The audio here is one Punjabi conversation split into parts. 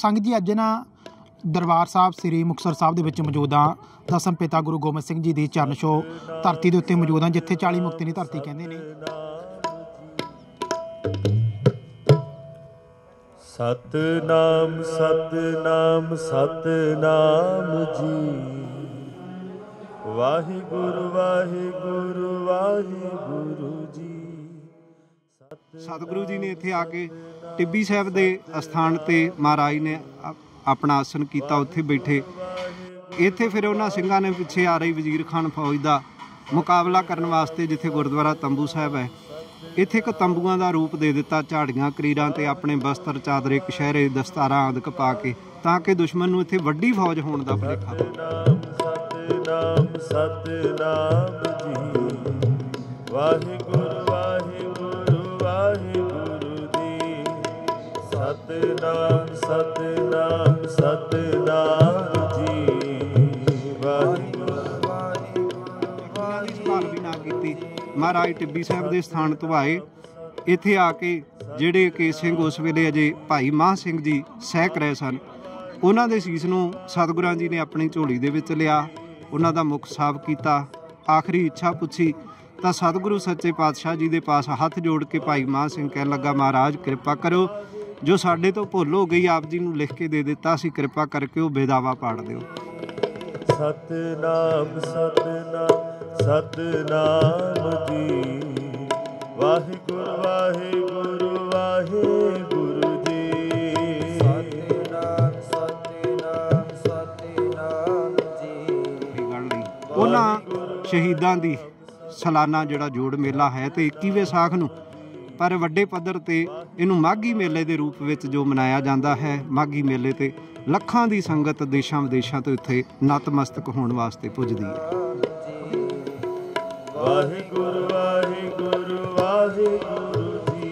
संगत जी अज ना दरबार साहब श्री मुक्तसर साहब दे विच मौजूद हाँ। दसम पिता गुरु गोबिंद सिंह जी की चरण छो धरती के उत्ते मौजूद हाँ, जिथे 40 मुक्ति की धरती कहते हैं। सतनाम सतनाम सतनाम जी, वाहिगुरु वाहिगुरु वाहिगुरु जी। सतगुरु जी ने इत्थे आके टिब्बी साहब के अस्थान ते महाराज ने अपना आसन किया, उत्थे बैठे। इत्थे फिर उन्हां सिंघां ने पिछे आ रही वजीर खान फौज का मुकाबला करने वास्ते जिथे गुरुद्वारा तंबू साहब है, इत्थे एक तंबूआं का रूप दे दिता, झाड़ियां करीरां ते अपने बस्तर चादरे कशहरे दस्तारां आदि पा के, ताकि दुश्मन नूं इत्थे वड्डी फौज होण दा भुलेखा। सतनाम सतनाम जी, वाहिगुरु वाहिगुरु वाहिगुरु जी। सतनाम सतनाम सतनाम जी, वाहिगुरु संभाल भी ना की। महाराज टिब्बी साहब के स्थान तो आए, इत्थे आके ਜਿਹੜੇ ਕਿ ਸਿੰਘ उस ਵੇਲੇ अजे भाई माह सिंह जी ਸਹਿਕ ਰਹੇ सन, उन्हां दे सीस नूं सतगुਰਾਂ जी ने अपनी झोली दे विच लिया, उन्हां दा मुख साफ किया, आखिरी इच्छा पुछी तो सतगुरु सच्चे पातशाह जी के पास हथ जोड़ के भाई माह सिंह कह लगा, महाराज कृपा करो, जो साडे तो भुल हो गई आप जी नूं लिख के दे दिता सी, कृपा करके वो बेदावा पाड़ दिओ। सतनाम सतनाम सतनाम जी, वाहिगुरु वाहिगुरु वाहिगुरु जी। सतनाम सतनाम सतनाम जी। उन्हां शहीदां दी सालाना जिहड़ा जोड़ मेला है तो 21वें विसाख नूं, पर वड्डे पद्धर ते इहनूं माघी मेले के रूप में जो मनाया जाता है। माघी मेले ते ਲੱਖਾਂ ਦੀ ਸੰਗਤ देशों विदेशों तो इत्थे नतमस्तक होने वास्ते पुजदी है। वाहिगुरु वाहिगुरु वाहिगुरु जी।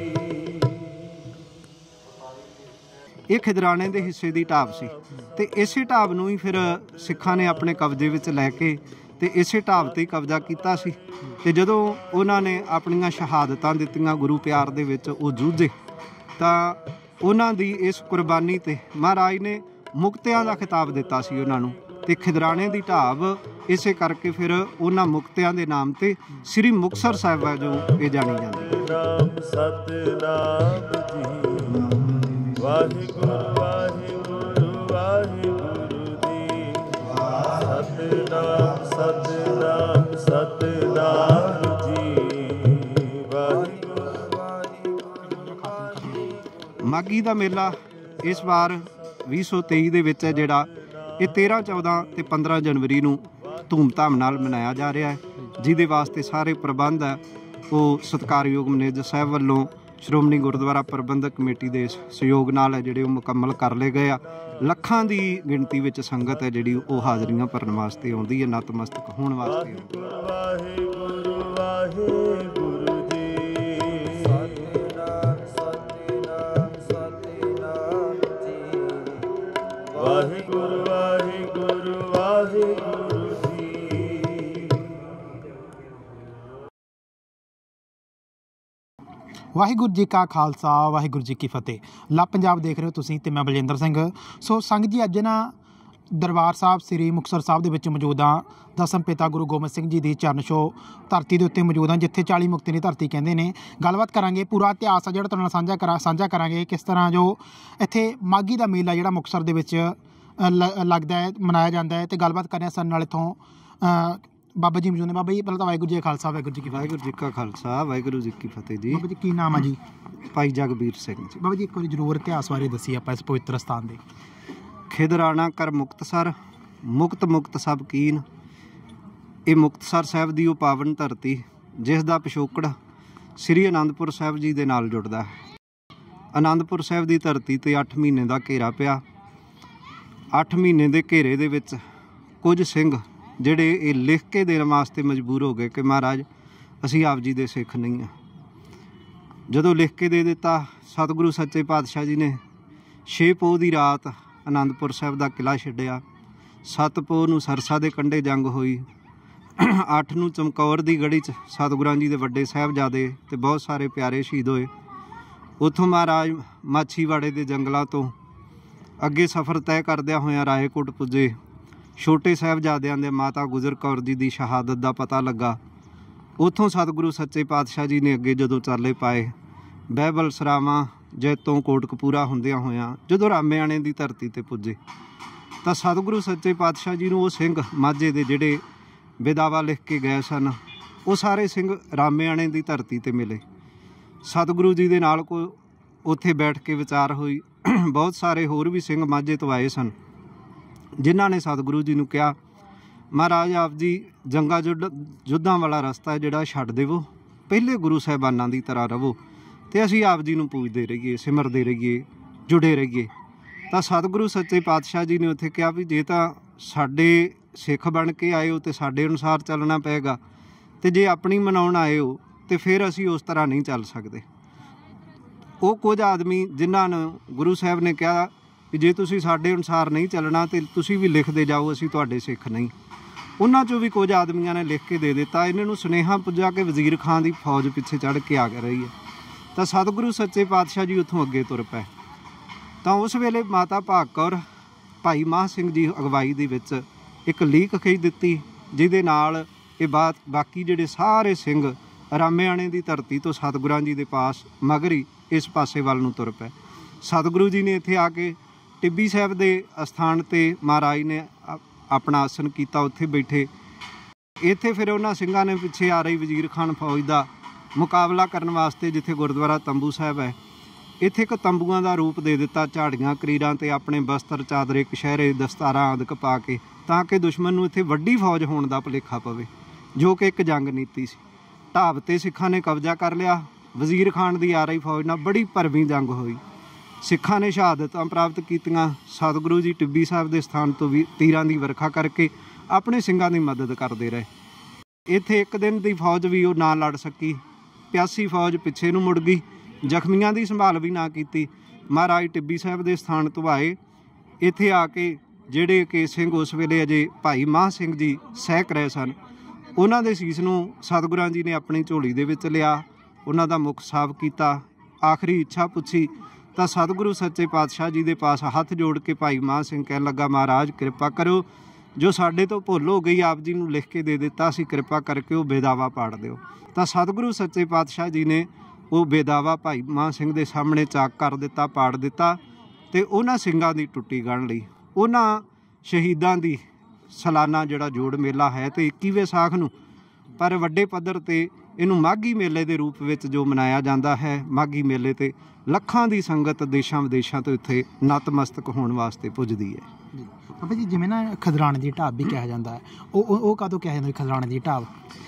ये खिदराने के हिस्से की ढाब सी ते इसे ढाब नूं ही फिर सिखां ने अपने कब्जे विच लैके ते इसे ढाब ते कब्जा किया सी। ते जदों उन्हां ने अपनियां शहादतां दित्तियां गुरु प्यार दे विच वो जूझे, तां उन्हां दी इस कुर्बानी ते महाराज ने मुक्तियां दा खिताब दिता सी उन्हां नूं, ते खिदराने दी ढाब इसे करके फिर उन्हां मुक्तियां दे नाम ते श्री मुक्तसर साहिब जो ये जानी जाती है। सतनाम जी, वाहिगुरु वाहिगुरु वाहिगुरु जी। सतनाम सतनाम सतनाम जी, वाहिगुरु माघी का मेला इस बार 2023 ਦੇ ਵਿੱਚ ਹੈ ਜਿਹੜਾ ਇਹ 13, 14 ਤੇ 15 जनवरी ਨੂੰ ਧੂਮਧਾਮ ਨਾਲ ਮਨਾਇਆ ਜਾ ਰਿਹਾ ਹੈ, ਜਿਹਦੇ ਵਾਸਤੇ ਸਾਰੇ ਪ੍ਰਬੰਧ ਹੈ ਉਹ ਸਤਿਕਾਰਯੋਗ ਮੈਨੇਜਰ ਸਾਹਿਬ ਵੱਲੋਂ ਸ਼੍ਰੋਮਣੀ ਗੁਰਦੁਆਰਾ ਪ੍ਰਬੰਧਕ ਕਮੇਟੀ ਦੇ ਸਹਿਯੋਗ ਨਾਲ ਹੈ ਜਿਹੜੇ ਉਹ ਮੁਕੰਮਲ ਕਰ ਲਏ ਗਏ ਆ। ਲੱਖਾਂ ਦੀ ਗਿਣਤੀ ਵਿੱਚ ਸੰਗਤ ਹੈ ਜਿਹੜੀ ਉਹ ਹਾਜ਼ਰੀਆਂ ਭਰਨ ਵਾਸਤੇ ਆਉਂਦੀ ਹੈ, ਨਤਮਸਤਕ ਹੋਣ ਵਾਸਤੇ। ਵਾਹਿਗੁਰੂ ਵਾਹਿਗੁਰੂ ਜੀ। वाहिगुरु वाहिगुरु वाहिगुरु जी। वाहिगुरु जी का खालसा वाहिगुरु जी की फतेह। ला पंजाब देख रहे हो तुसीं ते मैं बलजिंदर सिंह। सो संगत जी अज ना दरबार साहब श्री मुक्तसर साहब दे विच मौजूद हाँ। दसम पिता गुरु गोबिंद सिंह जी की चरण छो धरती के उत्ते मौजूद हाँ, जिथे 40 मुक्ति की धरती कहते हैं। गलबात करांगे पूरा इतिहास है जिहड़ा तुहाडे नाल साझा करांगे, किस तरह जो इत्थे माघी का मेला जिहड़ा मुक्तसर दे विच लगता है, मनाया जाता है। तो गलबात करें सन नाल इत्थों बाबा जी मौजूद ने। बाबा जी पहले तो वाहिगुरू जी का खालसा वाहिगुरू जी की वाहिगुरू जी का खालसा वाहिगुरू जी की फतेह जी। बाबा जी की नाम है जी? भाई जगबीर सिंह जी। बाबा जी एक बार जरूर इतिहास बारे दसी आप इस पवित्र स्थान दे। खिदराना कर मुक्तसर मुक्त मुक्त सब कीन, ये मुक्तसर साहब की वो पावन धरती जिस दा पिछोकड़ श्री आनंदपुर साहब जी दे नाल जुड़दा है। आनंदपुर साहब की धरती ते 8 महीने का घेरा पिया। 8 महीने के घेरे दे विच कुछ सिंह जिहड़े ये लिख के देने वास्ते मजबूर हो गए कि महाराज असीं आप जी दे सिख नहीं हाँ। जदों लिख के दे दिता, सतगुरु सच्चे पातशाह जी ने 6 पोह की रात आनंदपुर साहब का किला छड्डिया। 7 पोह नूं सरसा के कंढे जंग हुई। 8 नूं चमकौर की गढ़ी च सतगुरां जी के वड्डे साहिबजादे ते बहुत सारे प्यारे शहीद होए। उत्थों महाराज माछीवाड़े के जंगलों तो ਅੱਗੇ ਸਫ਼ਰ ਤੈਅ ਕਰਦਿਆਂ ਹੋਇਆਂ ਰਾਏਕੋਟ ਪੁੱਜੇ। ਛੋਟੇ ਸਾਹਿਬਜ਼ਾਦਿਆਂ ਦੇ ਮਾਤਾ ਗੁਜਰ ਕੌਰ ਜੀ ਦੀ ਸ਼ਹਾਦਤ ਦਾ ਪਤਾ ਲੱਗਾ। ਉੱਥੋਂ ਸਤਿਗੁਰੂ ਸੱਚੇ ਪਾਤਸ਼ਾਹ ਜੀ ਨੇ ਅੱਗੇ ਜਦੋਂ ਚਾਲੇ ਪਾਏ, ਬਹਿਬਲ ਸਰਾਵਾਂ ਜੈਤੋਂ ਕੋਟਕਪੂਰਾ ਹੁੰਦਿਆਂ ਹੋਇਆਂ ਜਦੋਂ ਰਾਮੇਆਣੇ ਦੀ ਧਰਤੀ 'ਤੇ ਪੁੱਜੇ ਤਾਂ ਸਤਿਗੁਰੂ ਸੱਚੇ ਪਾਤਸ਼ਾਹ ਜੀ ਨੂੰ ਉਹ ਸਿੰਘ ਮਾਝੇ ਦੇ ਜਿਹੜੇ ਬੇਦਾਵਾ ਲਿਖ ਕੇ ਗਏ ਸਨ, ਉਹ ਸਾਰੇ ਸਿੰਘ ਰਾਮੇਆਣੇ ਦੀ ਧਰਤੀ 'ਤੇ ਮਿਲੇ। ਸਤਿਗੁਰੂ ਜੀ ਦੇ ਨਾਲ ਉੱਥੇ ਬੈਠ ਕੇ ਵਿਚਾਰ ਹੋਈ। ਬਹੁਤ ਸਾਰੇ ਹੋਰ ਵੀ ਸਿੰਘ ਮਾਝੇ ਤੋਂ ਆਏ ਸਨ, ਜਿਨ੍ਹਾਂ ਨੇ ਸਤਿਗੁਰੂ ਜੀ ਨੂੰ ਕਿਹਾ, ਮਹਾਰਾਜ ਆਪ ਜੀ ਜੰਗਾਂ ਯੁੱਧਾਂ ਵਾਲਾ ਰਸਤਾ ਜਿਹੜਾ ਛੱਡ ਦੇਵੋ, ਪਹਿਲੇ ਗੁਰੂ ਸਾਹਿਬਾਨਾਂ ਦੀ ਤਰ੍ਹਾਂ ਰਹੋ ਅਤੇ ਅਸੀਂ ਆਪ ਜੀ ਨੂੰ ਪੂਜਦੇ ਰਹੀਏ, ਸਿਮਰਦੇ ਰਹੀਏ, ਜੁੜੇ ਰਹੀਏ। ਤਾਂ ਸਤਿਗੁਰੂ ਸੱਚੇ ਪਾਤਸ਼ਾਹ ਜੀ ਨੇ ਉੱਥੇ ਕਿਹਾ ਵੀ ਜੇ ਤਾਂ ਸਾਡੇ ਸਿੱਖ ਬਣ ਕੇ ਆਏ ਹੋ ਤਾਂ ਸਾਡੇ ਅਨੁਸਾਰ ਚੱਲਣਾ ਪਏਗਾ, ਅਤੇ ਜੇ ਆਪਣੀ ਮਨਾਉਣ ਆਏ ਹੋ ਤਾਂ ਫਿਰ ਅਸੀਂ ਉਸ ਤਰ੍ਹਾਂ ਨਹੀਂ ਚੱਲ ਸਕਦੇ। ਉਹ ਕੁਝ ਆਦਮੀ ਜਿਨ੍ਹਾਂ ਨੂੰ ਗੁਰੂ ਸਾਹਿਬ ਨੇ ਕਿਹਾ ਵੀ ਜੇ ਤੁਸੀਂ ਸਾਡੇ ਅਨੁਸਾਰ ਨਹੀਂ ਚੱਲਣਾ ਤਾਂ ਤੁਸੀਂ ਵੀ ਲਿਖਦੇ ਜਾਓ, ਅਸੀਂ ਤੁਹਾਡੇ ਸਿੱਖ ਨਹੀਂ, ਉਹਨਾਂ 'ਚੋਂ ਵੀ ਕੁਝ ਆਦਮੀਆਂ ਨੇ ਲਿਖ ਕੇ ਦੇ ਦਿੱਤਾ। ਇਹਨਾਂ ਨੂੰ ਸੁਨੇਹਾ ਪੁੱਜਾ ਕਿ ਵਜ਼ੀਰ ਖਾਨ ਦੀ ਫੌਜ ਪਿੱਛੇ ਚੜ੍ਹ ਕੇ ਆ ਰਹੀ ਹੈ। ਤਾਂ ਸਤਿਗੁਰੂ ਸੱਚੇ ਪਾਤਸ਼ਾਹ ਜੀ ਉੱਥੋਂ ਅੱਗੇ ਤੁਰ ਪਏ। ਤਾਂ ਉਸ ਵੇਲੇ ਮਾਤਾ ਭਾਗ ਕੌਰ ਭਾਈ ਮਹਾਂ ਸਿੰਘ ਜੀ ਅਗਵਾਈ ਦੇ ਵਿੱਚ ਇੱਕ ਲੀਕ ਖਿੱਚ ਦਿੱਤੀ, ਜਿਹਦੇ ਨਾਲ ਇਹ ਬਾਕੀ ਜਿਹੜੇ ਸਾਰੇ ਸਿੰਘ ਰਾਮੇਆਣੇ ਦੀ ਧਰਤੀ ਤੋਂ ਸਤਿਗੁਰਾਂ ਜੀ ਦੇ ਪਾਸ ਮਗਰੀ ਇਸ ਪਾਸੇ ਵੱਲ ਨੂੰ ਤੁਰ ਪਏ। ਸਤਿਗੁਰੂ ਜੀ ਨੇ ਇੱਥੇ ਆ ਕੇ ਟਿੱਬੀ ਸਾਹਿਬ ਦੇ ਅਸਥਾਨ 'ਤੇ ਮਹਾਰਾਜ ਨੇ ਆਪਣਾ ਆਸਣ ਕੀਤਾ, ਉੱਥੇ ਬੈਠੇ। ਇੱਥੇ ਫਿਰ ਉਹਨਾਂ ਸਿੰਘਾਂ ਨੇ ਪਿੱਛੇ ਆ ਰਹੀ ਵਜ਼ੀਰ ਖਾਨ ਫੌਜ ਦਾ ਮੁਕਾਬਲਾ ਕਰਨ ਵਾਸਤੇ, ਜਿੱਥੇ ਗੁਰਦੁਆਰਾ ਤੰਬੂ ਸਾਹਿਬ ਹੈ, ਇੱਥੇ ਇੱਕ ਤੰਬੂਆਂ ਦਾ ਰੂਪ ਦੇ ਦਿੱਤਾ, ਝਾੜੀਆਂ ਕਰੀਰਾਂ ਤੇ ਆਪਣੇ ਬਸਤਰ ਚਾਦਰੇ ਕਸ਼ਹਿਰੇ ਦਸਤਾਰਾਂ ਆਦਿਕ ਪਾ ਕੇ, ਤਾਂ ਕਿ ਦੁਸ਼ਮਣ ਨੂੰ ਇੱਥੇ ਵੱਡੀ ਫੌਜ ਹੋਣ ਦਾ ਭੁਲੇਖਾ ਪਵੇ, ਜੋ ਕਿ ਇੱਕ ਜੰਗ ਨੀਤੀ ਸੀ। ਢਾਬ 'ਤੇ ਸਿੱਖਾਂ ਨੇ ਕਬਜ਼ਾ ਕਰ ਲਿਆ। ਵਜ਼ੀਰ ਖਾਨ ਦੀ ਆ ਰਹੀ ਫੌਜ ਨਾਲ ਬੜੀ ਭਰਵੀਂ ਜੰਗ ਹੋਈ। ਸਿੱਖਾਂ ਨੇ ਸ਼ਹਾਦਤਾਂ ਪ੍ਰਾਪਤ ਕੀਤੀਆਂ। ਸਤਿਗੁਰੂ ਜੀ ਟਿੱਬੀ ਸਾਹਿਬ ਦੇ ਸਥਾਨ ਤੋਂ ਵੀ ਤੀਰਾਂ ਦੀ ਵਰਖਾ ਕਰਕੇ ਆਪਣੇ ਸਿੰਘਾਂ ਦੀ ਮਦਦ ਕਰਦੇ ਰਹੇ। ਇੱਥੇ ਇੱਕ ਦਿਨ ਦੀ ਫੌਜ ਵੀ ਉਹ ਨਾ ਲੜ ਸਕੀ। ਪਿਆਸੀ ਫੌਜ ਪਿੱਛੇ ਨੂੰ ਮੁੜ ਗਈ। ਜ਼ਖਮੀਆਂ ਦੀ ਸੰਭਾਲ ਵੀ ਨਾ ਕੀਤੀ। ਮਹਾਰਾਜ ਟਿੱਬੀ ਸਾਹਿਬ ਦੇ ਸਥਾਨ ਤੋਂ ਆਏ। ਇੱਥੇ ਆ ਕੇ ਜਿਹੜੇ ਕਿ ਸਿੰਘ ਉਸ ਵੇਲੇ ਅਜੇ ਭਾਈ ਮਹਾਂ ਸਿੰਘ ਜੀ ਸਹਿਕ ਰਹੇ ਸਨ, ਉਹਨਾਂ ਦੇ ਸੀਸ ਨੂੰ ਸਤਿਗੁਰਾਂ ਜੀ ਨੇ ਆਪਣੀ ਝੋਲੀ ਦੇ ਵਿੱਚ ਲਿਆ, ਉਹਨਾਂ ਦਾ ਮੁਖ ਸਾਫ਼ ਕੀਤਾ, ਆਖਰੀ ਇੱਛਾ ਪੁੱਛੀ। ਤਾਂ ਸਤਿਗੁਰੂ ਸੱਚੇ ਪਾਤਸ਼ਾਹ ਜੀ ਦੇ ਪਾਸ ਹੱਥ ਜੋੜ ਕੇ ਭਾਈ ਮਹਾਂ ਸਿੰਘ ਕਹਿਣ ਲੱਗਾ, ਮਹਾਰਾਜ ਕਿਰਪਾ ਕਰੋ, ਜੋ ਸਾਡੇ ਤੋਂ ਭੁੱਲ ਹੋ ਗਈ ਆਪ ਜੀ ਨੂੰ ਲਿਖ ਕੇ ਦੇ ਦਿੱਤਾ ਸੀ, ਕਿਰਪਾ ਕਰਕੇ ਉਹ ਬੇਦਾਵਾ ਪਾੜ ਦਿਓ। ਤਾਂ ਸਤਿਗੁਰੂ ਸੱਚੇ ਪਾਤਸ਼ਾਹ ਜੀ ਨੇ ਉਹ ਬੇਦਾਵਾ ਭਾਈ ਮਹਾਂ ਸਿੰਘ ਦੇ ਸਾਹਮਣੇ ਚਾਕ ਕਰ ਦਿੱਤਾ, ਪਾੜ ਦਿੱਤਾ, ਅਤੇ ਉਹਨਾਂ ਸਿੰਘਾਂ ਦੀ ਟੁੱਟੀ ਗੰਢ ਲਈ। ਉਹਨਾਂ ਸ਼ਹੀਦਾਂ ਦੀ ਸਾਲਾਨਾ ਜਿਹੜਾ ਜੋੜ ਮੇਲਾ ਹੈ ਤੇ 21 ਵਿਸਾਖ ਨੂੰ, ਪਰ ਵੱਡੇ ਪੱਧਰ 'ਤੇ ਇਹਨੂੰ ਮਾਘੀ ਮੇਲੇ ਦੇ ਰੂਪ ਵਿੱਚ ਜੋ ਮਨਾਇਆ ਜਾਂਦਾ ਹੈ। ਮਾਘੀ ਮੇਲੇ 'ਤੇ ਲੱਖਾਂ ਦੀ ਸੰਗਤ ਦੇਸ਼ਾਂ ਵਿਦੇਸ਼ਾਂ ਤੋਂ ਇੱਥੇ ਨਤਮਸਤਕ ਹੋਣ ਵਾਸਤੇ ਪੁੱਜਦੀ ਹੈ। ਜੀ ਬਾਬਾ ਜੀ, ਜਿਵੇਂ ਨਾ ਖਦਰਾਣੇ ਦੀ ਢਾਬ ਵੀ ਕਿਹਾ ਜਾਂਦਾ ਹੈ, ਉਹ ਕਦੋਂ ਕਿਹਾ ਜਾਂਦਾ ਖਦਰਾਣੇ ਦੀ ਢਾਬ?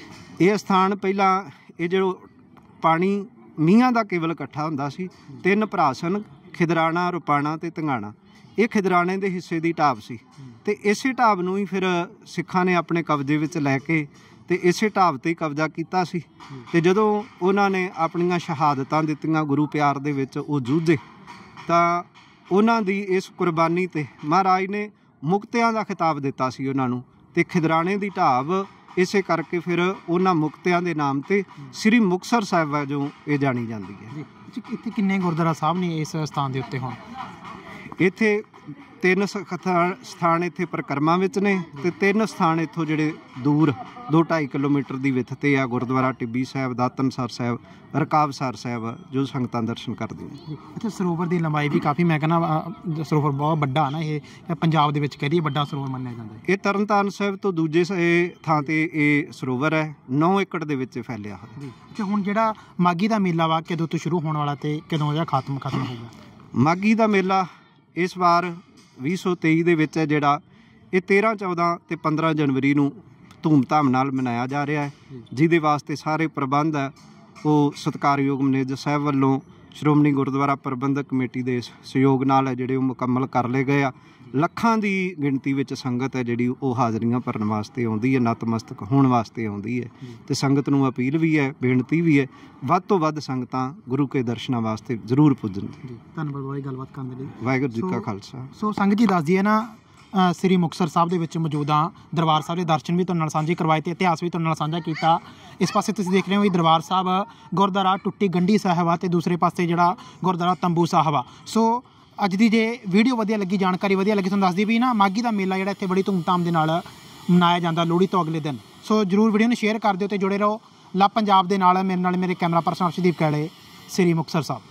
ਇਹ ਸਥਾਨ ਪਹਿਲਾਂ ਇਹ ਜੋ ਪਾਣੀ ਮੀਂਹਾਂ ਦਾ ਕੇਵਲ ਇਕੱਠਾ ਹੁੰਦਾ ਸੀ। 3 ਭਰਾ ਸਨ, ਖਿਦਰਾਣਾ, ਰੁਪਾਣਾ ਅਤੇ ਧੰਗਾਣਾ। ਇਹ ਖਿਦਰਾਣੇ ਦੇ ਹਿੱਸੇ ਦੀ ਢਾਬ ਸੀ, ਅਤੇ ਇਸੇ ਢਾਬ ਨੂੰ ਹੀ ਫਿਰ ਸਿੱਖਾਂ ਨੇ ਆਪਣੇ ਕਬਜ਼ੇ ਵਿੱਚ ਲੈ ਕੇ ਅਤੇ ਇਸੇ ਢਾਬ 'ਤੇ ਹੀ ਕਬਜ਼ਾ ਕੀਤਾ ਸੀ। ਅਤੇ ਜਦੋਂ ਉਹਨਾਂ ਨੇ ਆਪਣੀਆਂ ਸ਼ਹਾਦਤਾਂ ਦਿੱਤੀਆਂ ਗੁਰੂ ਪਿਆਰ ਦੇ ਵਿੱਚ, ਉਹ ਜੂਝੇ, ਤਾਂ ਉਹਨਾਂ ਦੀ ਇਸ ਕੁਰਬਾਨੀ 'ਤੇ ਮਹਾਰਾਜ ਨੇ ਮੁਕਤਿਆਂ ਦਾ ਖਿਤਾਬ ਦਿੱਤਾ ਸੀ ਉਹਨਾਂ ਨੂੰ। ਅਤੇ ਖਿਦਰਾਣੇ ਦੀ ਢਾਬ ਇਸੇ ਕਰਕੇ ਫਿਰ ਉਹਨਾਂ ਮੁਕਤਿਆਂ ਦੇ ਨਾਮ 'ਤੇ ਸ੍ਰੀ ਮੁਕਤਸਰ ਸਾਹਿਬ ਵਜੋਂ ਇਹ ਜਾਣੀ ਜਾਂਦੀ ਹੈ। ਇੱਥੇ ਕਿੰਨੇ ਗੁਰਦੁਆਰਾ ਸਾਹਿਬ ਨੇ ਇਸ ਸਥਾਨ ਦੇ ਉੱਤੇ? ਹੁਣ ਇੱਥੇ 3 ਸਥਾਨ ਇੱਥੇ ਪਰਿਕਰਮਾ ਵਿੱਚ ਨੇ, ਅਤੇ 3 ਸਥਾਨ ਇੱਥੋਂ ਜਿਹੜੇ ਦੂਰ 2-2.5 ਕਿਲੋਮੀਟਰ ਦੀ ਵਿੱਥ 'ਤੇ ਆ। ਗੁਰਦੁਆਰਾ ਟਿੱਬੀ ਸਾਹਿਬ, ਦਾਤਨਸਰ ਸਾਹਿਬ, ਰਕਾਬਸਰ ਸਾਹਿਬ, ਜੋ ਸੰਗਤਾਂ ਦਰਸ਼ਨ ਕਰਦੀਆਂ ਨੇ। ਇੱਥੇ ਸਰੋਵਰ ਦੀ ਲੰਬਾਈ ਵੀ ਕਾਫੀ, ਮੈਂ ਕਹਿੰਦਾ ਸਰੋਵਰ ਬਹੁਤ ਵੱਡਾ ਨਾ, ਇਹ ਪੰਜਾਬ ਦੇ ਵਿੱਚ ਕਹਿ ਦਈਏ ਵੱਡਾ ਸਰੋਵਰ ਮੰਨਿਆ ਜਾਂਦਾ ਹੈ। ਇਹ ਤਰਨਤਾਰਨ ਸਾਹਿਬ ਤੋਂ ਦੂਜੇ ਥਾਂ 'ਤੇ ਇਹ ਸਰੋਵਰ ਹੈ, 9 ਏਕੜ ਦੇ ਵਿੱਚ ਫੈਲਿਆ ਹੋਇਆ। ਅਤੇ ਹੁਣ ਜਿਹੜਾ ਮਾਘੀ ਦਾ ਮੇਲਾ ਵਾ ਕਦੋਂ ਤੋਂ ਸ਼ੁਰੂ ਹੋਣ ਵਾਲਾ ਅਤੇ ਕਦੋਂ ਇਹਦਾ ਖਤਮ ਹੋਊਗਾ? ਮਾਘੀ ਦਾ ਮੇਲਾ ਇਸ ਵਾਰ 2023 ਦੇ ਵਿੱਚ ਹੈ ਜਿਹੜਾ, ਇਹ 13, 14 ਅਤੇ 15 ਜਨਵਰੀ ਨੂੰ ਧੂਮਧਾਮ ਨਾਲ ਮਨਾਇਆ ਜਾ ਰਿਹਾ ਹੈ, ਜਿਹਦੇ ਵਾਸਤੇ ਸਾਰੇ ਪ੍ਰਬੰਧ ਹੈ ਉਹ ਸਤਿਕਾਰਯੋਗ ਮੈਨੇਜਰ ਸਾਹਿਬ ਵੱਲੋਂ ਸ਼੍ਰੋਮਣੀ ਗੁਰਦੁਆਰਾ ਪ੍ਰਬੰਧਕ ਕਮੇਟੀ ਦੇ ਸਹਿਯੋਗ ਨਾਲ ਹੈ ਜਿਹੜੇ ਉਹ ਮੁਕੰਮਲ ਕਰ ਲਏ ਗਏ ਆ। ਲੱਖਾਂ ਦੀ ਗਿਣਤੀ ਵਿੱਚ ਸੰਗਤ ਹੈ ਜਿਹੜੀ ਉਹ ਹਾਜ਼ਰੀਆਂ ਭਰਨ ਵਾਸਤੇ ਆਉਂਦੀ ਹੈ, ਨਤਮਸਤਕ ਹੋਣ ਵਾਸਤੇ ਆਉਂਦੀ ਹੈ। ਅਤੇ ਸੰਗਤ ਨੂੰ ਅਪੀਲ ਵੀ ਹੈ, ਬੇਨਤੀ ਵੀ ਹੈ, ਵੱਧ ਤੋਂ ਵੱਧ ਸੰਗਤਾਂ ਗੁਰੂ ਕੇ ਦਰਸ਼ਨਾਂ ਵਾਸਤੇ ਜ਼ਰੂਰ ਪੁੱਜਣ। ਧੰਨਵਾਦ ਬਾਈ ਗੱਲਬਾਤ ਕਰਨ ਦੇ ਲਈ। ਵਾਹਿਗੁਰੂ ਜੀ ਕਾ ਖਾਲਸਾ। ਸੋ ਸੰਗਤ ਜੀ ਦੱਸਦੀ ਹੈ ਨਾ, ਸ੍ਰੀ ਮੁਕਤਸਰ ਸਾਹਿਬ ਦੇ ਵਿੱਚ ਮੌਜੂਦ ਹਾਂ। ਦਰਬਾਰ ਸਾਹਿਬ ਦੇ ਦਰਸ਼ਨ ਵੀ ਤੁਹਾਡੇ ਨਾਲ ਸਾਂਝੇ ਕਰਵਾਏ ਅਤੇ ਇਤਿਹਾਸ ਵੀ ਤੁਹਾਡੇ ਨਾਲ ਸਾਂਝਾ ਕੀਤਾ। ਇਸ ਪਾਸੇ ਤੁਸੀਂ ਦੇਖ ਰਹੇ ਹੋ ਵੀ ਦਰਬਾਰ ਸਾਹਿਬ ਗੁਰਦੁਆਰਾ ਟੁੱਟੀ ਗੰਢੀ ਸਾਹਿਬ ਆ, ਅਤੇ ਦੂਸਰੇ ਪਾਸੇ ਜਿਹੜਾ ਗੁਰਦੁਆਰਾ ਤੰਬੂ ਸਾਹਿਬ ਆ। ਸੋ ਅੱਜ ਦੀ ਜੇ ਵੀਡੀਓ ਵਧੀਆ ਲੱਗੀ, ਜਾਣਕਾਰੀ ਵਧੀਆ ਲੱਗੀ, ਤੁਹਾਨੂੰ ਦੱਸ ਦਈਏ ਵੀ ਨਾ ਮਾਘੀ ਦਾ ਮੇਲਾ ਜਿਹੜਾ ਇੱਥੇ ਬੜੀ ਧੂਮਧਾਮ ਦੇ ਨਾਲ ਮਨਾਇਆ ਜਾਂਦਾ ਲੋਹੜੀ ਤੋਂ ਅਗਲੇ ਦਿਨ। ਸੋ ਜਰੂਰ ਵੀਡੀਓ ਨੂੰ ਸ਼ੇਅਰ ਕਰ ਦਿਓ ਤੇ ਜੁੜੇ ਰਹੋ ਲਵ ਪੰਜਾਬ ਦੇ ਨਾਲ। ਮੇਰੇ ਕੈਮਰਾ ਪਰਸਨ ਅਰਸ਼ਦੀਪ ਕੈਲੇ, ਸ੍ਰੀ ਮੁਕਤਸਰ ਸਾਹਿਬ।